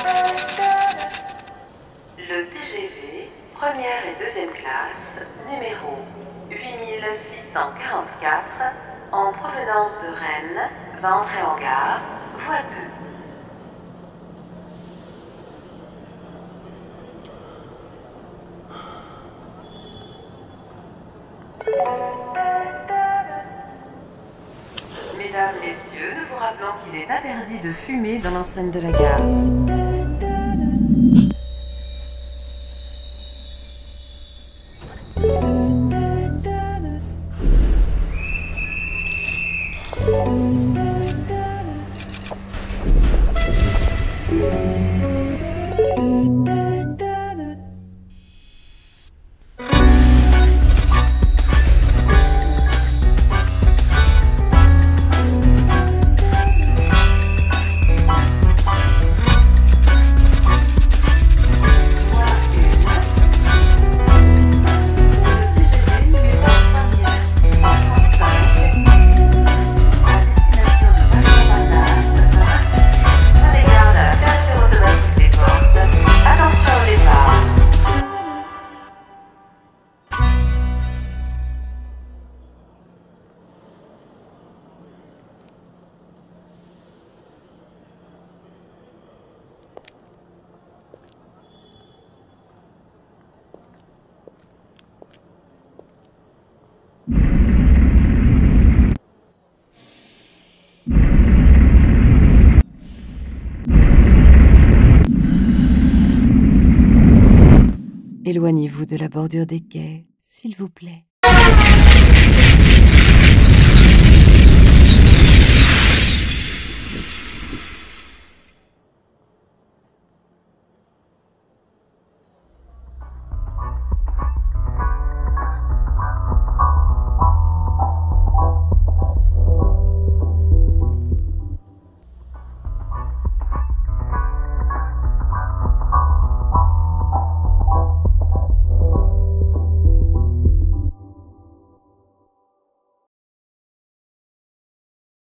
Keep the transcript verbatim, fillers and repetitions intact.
Le T G V, première et deuxième classe, numéro huit mille six cent quarante-quatre, en provenance de Rennes, va entrer en gare, voie deux. Mesdames, Messieurs, nous vous rappelons qu'il est interdit de fumer dans l'enceinte de la gare. Éloignez-vous de la bordure des quais, s'il vous plaît.